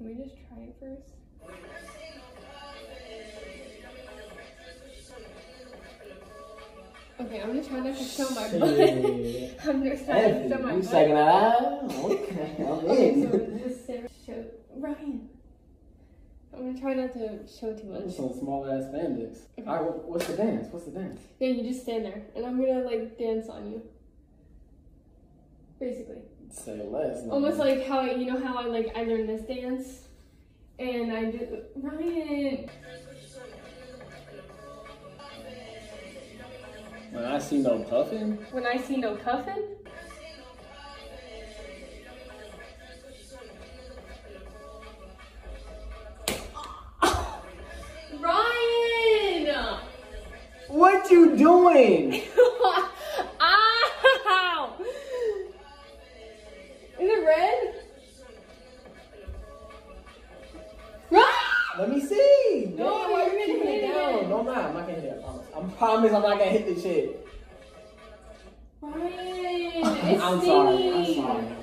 Can we just try it first? Okay, I'm gonna try not to show my butt. I'm just trying to show my butt. You second that out? Okay, I'm in. So just show Ryan. I'm gonna try not to show too much. Some small ass spandex. Okay. All right, what's the dance? What's the dance? Yeah, you just stand there, and I'm gonna like dance on you. Basically. Say less. Almost like how you know how I learned this dance, and I do Ryan. When I see no puffin. When I see no cuffin. Ryan! What you doing? Ow! Is it red? Ryan! Let me see. No, Damn, you're you gonna keeping hit it. down. No, I'm not. I'm not gonna hit it. I promise I'm not gonna hit this shit. Ryan, it's I'm stinging. sorry. I'm sorry.